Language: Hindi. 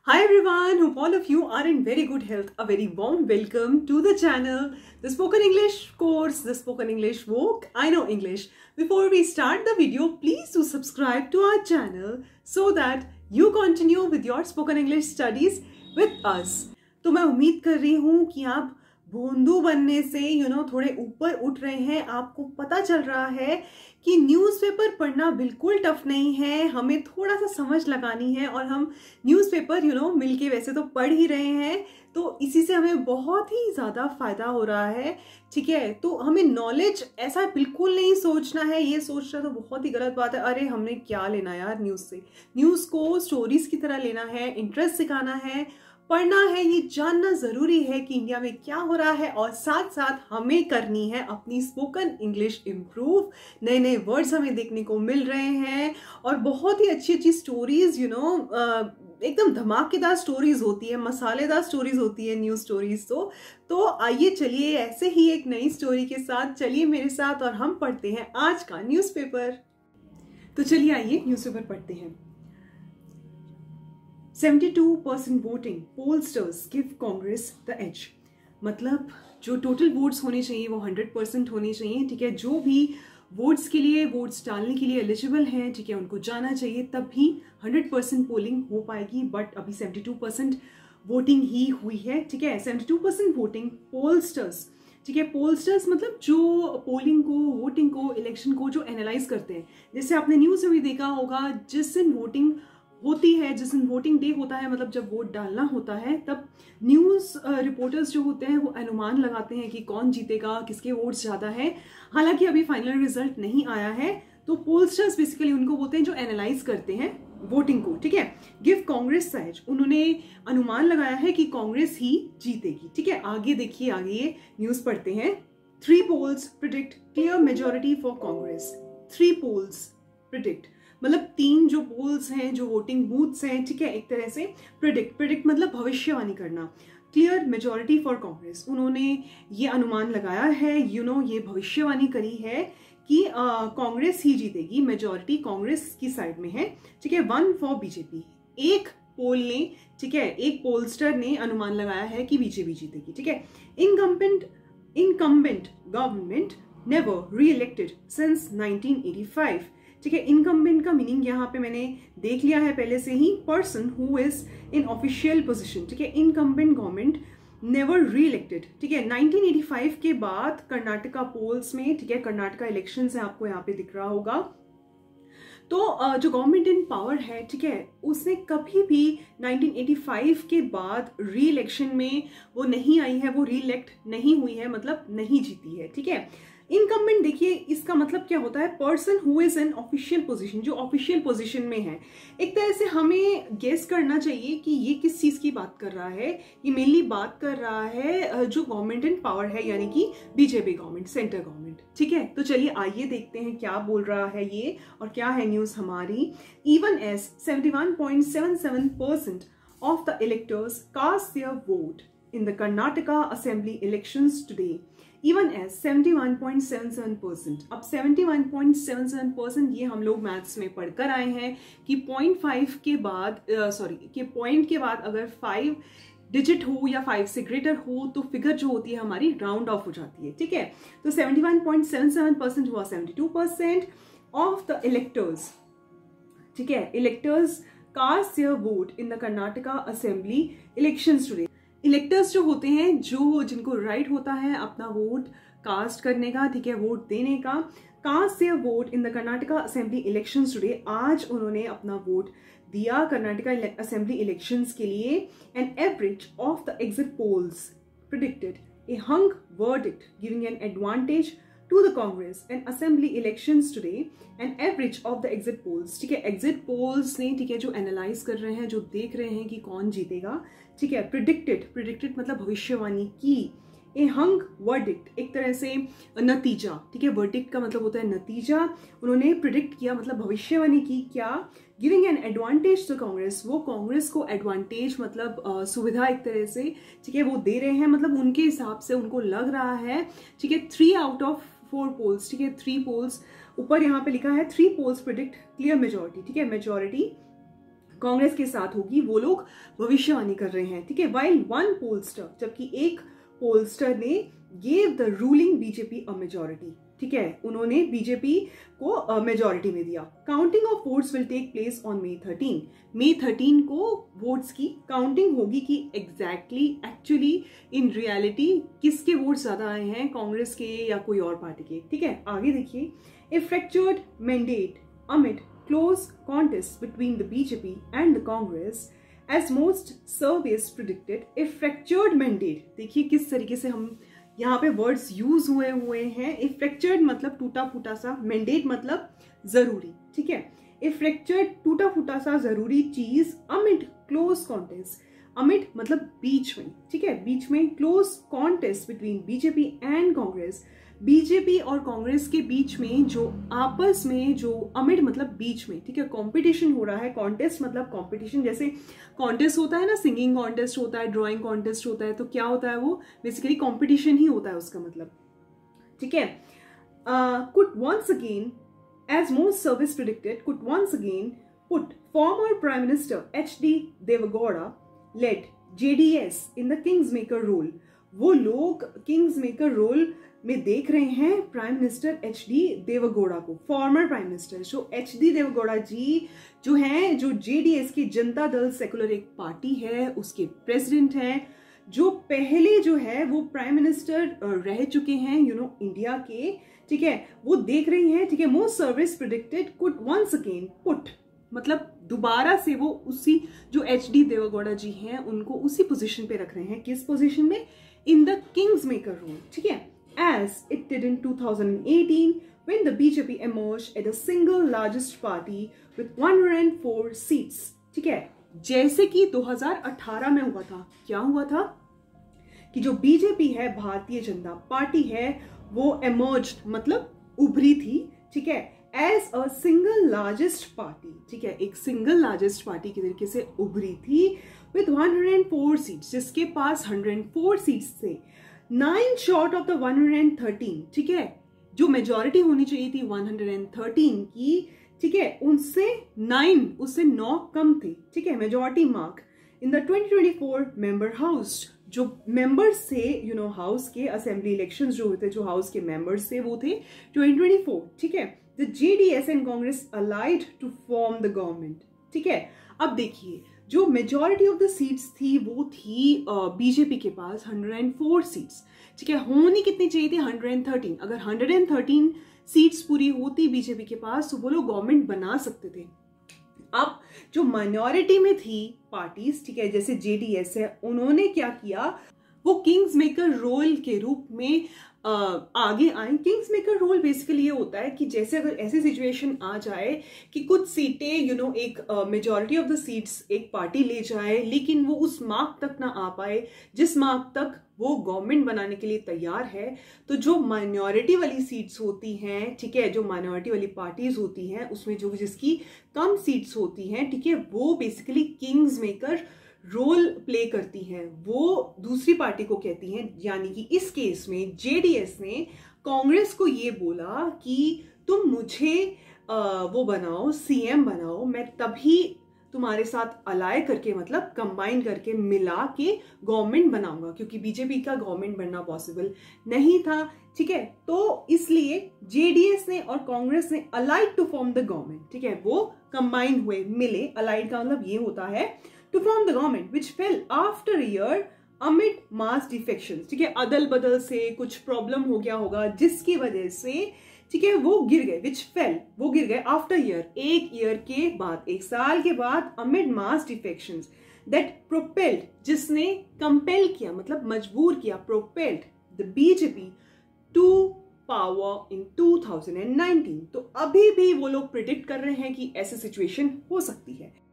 Hi everyone, hope all of you are in very good health. A very warm welcome to the channel, the Spoken English course, the Spoken English Vogue, I Know English. Before we start the video, please do subscribe to our channel so that you continue with your Spoken English studies with us. तो मैं उम्मीद कर रही हूँ कि आप भोंदू बनने से थोड़े ऊपर उठ रहे हैं। आपको पता चल रहा है कि न्यूज़पेपर पढ़ना बिल्कुल टफ नहीं है, हमें थोड़ा सा समझ लगानी है और हम न्यूज़पेपर मिलके वैसे तो पढ़ ही रहे हैं, तो इसी से हमें बहुत ही ज़्यादा फ़ायदा हो रहा है। ठीक है, तो हमें नॉलेज ऐसा बिल्कुल नहीं सोचना है, ये सोचना तो बहुत ही गलत बात है। अरे हमने क्या लेना यार न्यूज़ से, न्यूज़ को स्टोरीज़ की तरह लेना है, इंटरेस्ट सिखाना है, पढ़ना है, ये जानना ज़रूरी है कि इंडिया में क्या हो रहा है और साथ साथ हमें करनी है अपनी स्पोकन इंग्लिश इम्प्रूव। नए नए वर्ड्स हमें देखने को मिल रहे हैं और बहुत ही अच्छी अच्छी स्टोरीज एकदम धमाकेदार स्टोरीज होती है, मसालेदार स्टोरीज होती है न्यूज़ स्टोरीज। तो आइए चलिए ऐसे ही एक नई स्टोरी के साथ चलिए मेरे साथ और हम पढ़ते हैं आज का न्यूज़पेपर। तो चलिए आइए न्यूज़पेपर पढ़ते हैं। 72% voting, pollsters give Congress the edge. मतलब जो टोटल वोट्स होने चाहिए वो 100% होने चाहिए। ठीक है, जो भी वोट्स के लिए वोट्स डालने के लिए एलिजिबल हैं, ठीक है, उनको जाना चाहिए, तब भी 100% पोलिंग हो पाएगी। बट अभी 72% वोटिंग ही हुई है। ठीक है, 72% वोटिंग पोलस्टर्स। ठीक है, पोलस्टर्स मतलब जो पोलिंग को, वोटिंग को, इलेक्शन को जो एनालाइज करते हैं। जैसे आपने न्यूज़ में भी देखा होगा, जिस दिन वोटिंग होती है, जिस दिन वोटिंग डे होता है, मतलब जब वोट डालना होता है, तब न्यूज़ रिपोर्टर्स जो होते हैं वो अनुमान लगाते हैं कि कौन जीतेगा, किसके वोट्स ज़्यादा है। हालांकि अभी फाइनल रिजल्ट नहीं आया है, तो पोलस्टर्स बेसिकली उनको बोलते हैं जो एनालाइज करते हैं वोटिंग को। ठीक है, गिव कांग्रेस द एज, उन्होंने अनुमान लगाया है कि कांग्रेस ही जीतेगी। ठीक है, आगे देखिए, आगे ये न्यूज़ पढ़ते हैं। 3 polls predict clear majority for Congress। 3 polls predict मतलब 3 जो पोल्स हैं, जो वोटिंग बूथ्स हैं, ठीक है, एक तरह से प्रिडिक्ट मतलब भविष्यवाणी करना। क्लियर मेजॉरिटी फॉर कांग्रेस, उन्होंने ये अनुमान लगाया है, ये भविष्यवाणी करी है कि कांग्रेस ही जीतेगी, मेजॉरिटी कांग्रेस की साइड में है। ठीक है, 1 फॉर बीजेपी, एक पोल ने, ठीक है, एक पोलस्टर ने अनुमान लगाया है कि बीजेपी जीतेगी। ठीक है, incumbent government never re-elected since 1985। ठीक है, इनकम्बेंट का मीनिंग यहाँ पे मैंने देख लिया है पहले से ही, person who is in official position. ठीक है, incumbent government never re-elected. ठीक है, 1985 के बाद कर्नाटका पोल्स में, ठीक है, कर्नाटका इलेक्शन है, आपको यहाँ पे दिख रहा होगा, तो जो गवर्नमेंट इन पावर है, ठीक है, उसने कभी भी 1985 के बाद री इलेक्शन में वो नहीं आई है, वो री इलेक्ट नहीं हुई है, मतलब नहीं जीती है। ठीक है, इनकम्बेंट देखिए इसका मतलब क्या होता है, person who is in official position, जो ऑफिशियल पोजीशन में है। एक तरह से हमें गेस करना चाहिए कि ये किस चीज की बात कर रहा है। ये मेनली बात कर रहा है जो गवर्नमेंट इन पावर है, यानी कि बीजेपी गवर्नमेंट, सेंटर गवर्नमेंट। ठीक है, तो चलिए आइए देखते हैं क्या बोल रहा है ये और क्या है न्यूज हमारी। Even as 71.77% of the electors cast their vote in the Karnataka Assembly elections today, even as 71.77%। अब 71.77% ये हम लोग मैथ्स में पढ़कर आए हैं कि 0.5 के बाद पॉइंट के बाद अगर 5 डिजिट हो या 5 से ग्रेटर हो तो फिगर जो होती है हमारी राउंड ऑफ हो जाती है। ठीक है, तो 71.77% हुआ 72% ऑफ द इलेक्टर्स। ठीक है, electors cast their vote in the Karnataka assembly elections today. Electors जो होते हैं, जो जिनको राइट होता है अपना वोट कास्ट करने का, ठीक है, वोट देने का, cast their vote in the Karnataka assembly elections today, आज उन्होंने अपना वोट दिया कर्नाटका असेंबली इलेक्शंस के लिए। An average of the exit polls predicted a hung verdict giving an advantage to the Congress and Assembly elections today, an average of the exit polls। ठीक है, एग्जिट पोल्स ने, ठीक है, जो एनालाइज कर रहे हैं, जो देख रहे हैं कि कौन जीतेगा, ठीक है, प्रिडिक्टेड मतलब भविष्यवाणी की, ए हंग वर्डिक्ट एक तरह से नतीजा। ठीक है, वर्डिक्ट का मतलब होता है नतीजा, उन्होंने प्रिडिक्ट किया मतलब भविष्यवाणी की, क्या, giving an advantage to Congress, वो कांग्रेस को एडवांटेज मतलब सुविधा एक तरह से, ठीक है, वो दे रहे हैं, मतलब उनके हिसाब से उनको लग रहा है। ठीक है, 3 out of 4 पोल्स, ठीक है, 3 पोल्स, ऊपर यहाँ पे लिखा है 3 पोल्स प्रिडिक्ट क्लियर मेजोरिटी। ठीक है, मेजोरिटी कांग्रेस के साथ होगी, वो लोग भविष्यवाणी कर रहे हैं, ठीक है। वाइल वन पोलस्टर, जबकि एक पोलस्टर ने gave the ruling BJP a majority, ठीक है, उन्होंने बीजेपी को मेजॉरिटी में दिया। Counting of votes will take place on May 13। May 13 को वोट्स की काउंटिंग होगी कि एग्जैक्टली एक्चुअली इन रियलिटी किसके वोट ज्यादा आए हैं, कांग्रेस के या कोई और पार्टी के, ठीक है। आगे देखिए, a fractured mandate amid close contest between the BJP and the Congress as most surveys predicted. A fractured mandate, देखिए किस तरीके से हम यहाँ पे वर्ड्स यूज हुए हैं। ए फ्रैक्चर्ड मतलब टूटा फूटा सा, मैंडेट मतलब जरूरी, ठीक है। ए फ्रैक्चर्ड टूटा फूटा सा जरूरी चीज अमिड क्लोज कॉन्टेस्ट, अमिड मतलब बीच में, ठीक है, बीच में, close contest between BJP and Congress, BJP और कांग्रेस के बीच में जो आपस में जो अमिड मतलब बीच में, ठीक है, कंपटीशन हो रहा है। कॉन्टेस्ट मतलब कंपटीशन, जैसे कॉन्टेस्ट होता है ना, सिंगिंग कॉन्टेस्ट होता है, ड्राइंग कॉन्टेस्ट होता है, तो क्या होता है, वो बेसिकली कंपटीशन ही होता है उसका मतलब, ठीक है। Could once again as most service predicted, could once again put former Prime Minister H.D. Devagowda led JDS in the Kingsmaker role। वो लोग किंग्समेकर रोल में देख रहे हैं प्राइम मिनिस्टर H.D. देवगौड़ा को, फॉर्मर प्राइम मिनिस्टर। जो H.D. देवगौड़ा जी जो हैं, जो JDS की जनता दल सेकुलर एक पार्टी है, उसके प्रेसिडेंट हैं, जो पहले जो है वो प्राइम मिनिस्टर रह चुके हैं इंडिया के, ठीक है, वो देख रही हैं, ठीक है। Most service predicted could once again put मतलब दोबारा से वो उसी जो H.D. देवगौड़ा जी हैं उनको उसी पोजीशन पे रख रहे हैं। किस पोजीशन में? इन द किंग्समेकर रोल, ठीक है, as it did in 2018 when the BJP emerged as the single largest party with 104 seats, ठीक है, जैसे कि 2018 में हुआ था। क्या हुआ था कि जो बीजेपी है, भारतीय जनता पार्टी है, वो emerged मतलब उभरी थी, ठीक है, as a single largest party, ठीक है, एक सिंगल लार्जेस्ट पार्टी के तरीके से उभरी थी विद 104 सीट्स, जिसके पास 104 सीट्स थे, 9 शॉर्ट ऑफ द 113, ठीक है, जो मेजॉरिटी होनी चाहिए थी 113 की, ठीक है, उससे 9 कम थे, ठीक है, majority mark in the 2024 member house. जो मेंबर्स थे हाउस के, असेंबली इलेक्शंस जो होते, जो हाउस के मेंबर्स थे वो थे 2024, ठीक है। The JDS and Congress allied to form the government, ठीक है। अब देखिए, जो मेजॉरिटी ऑफ द सीट्स थी वो थी बीजेपी के पास 104 सीट्स, ठीक है, होनी कितनी चाहिए थी 113। अगर 113 सीट्स पूरी होती बीजेपी के पास तो वो लोग गवर्नमेंट बना सकते थे। अब जो माइनॉरिटी में थी पार्टीज, ठीक है, जैसे JDS है, उन्होंने क्या किया, वो किंग्स मेकर रोल के रूप में आगे आए। किंग्स मेकर रोल बेसिकली ये होता है कि जैसे अगर ऐसी सिचुएशन आ जाए कि कुछ सीटें एक मेजॉरिटी ऑफ द सीट्स एक पार्टी ले जाए, लेकिन वो उस मार्क तक ना आ पाए जिस मार्क तक वो गवर्नमेंट बनाने के लिए तैयार है, तो जो माइनॉरिटी वाली सीट्स होती हैं, ठीक है, जो माइनॉरिटी वाली पार्टीज होती हैं, उसमें जो जिसकी कम सीट्स होती हैं, ठीक है, वो basically kings maker role play करती हैं, वो दूसरी पार्टी को कहती हैं। यानी कि इस केस में JDS ने कांग्रेस को ये बोला कि तुम मुझे वो बनाओ, CM बनाओ, मैं तभी तुम्हारे साथ अलाय करके मतलब कंबाइन करके मिला के गवर्नमेंट बनाऊंगा, क्योंकि बीजेपी का गवर्नमेंट बनना पॉसिबल नहीं था, ठीक है। तो इसलिए JDS ने और कांग्रेस ने allied to form the government, ठीक है, वो कंबाइन हुए, मिले। अलाइड का मतलब ये होता है to form the government which fell after a year amid mass defections, ठीक है, अदल बदल से कुछ प्रॉब्लम हो गया होगा जिसकी वजह से, ठीक है, वो गिर गए, which fell, वो गिर गए after year, एक ईयर के बाद, एक साल के बाद, amid mass defections that propelled, जिसने कंपेल किया मतलब मजबूर किया, propelled the BJP to power in 2019। तो अभी भी वो लोग प्रिडिक्ट कर रहे हैं कि ऐसी सिचुएशन हो सकती है।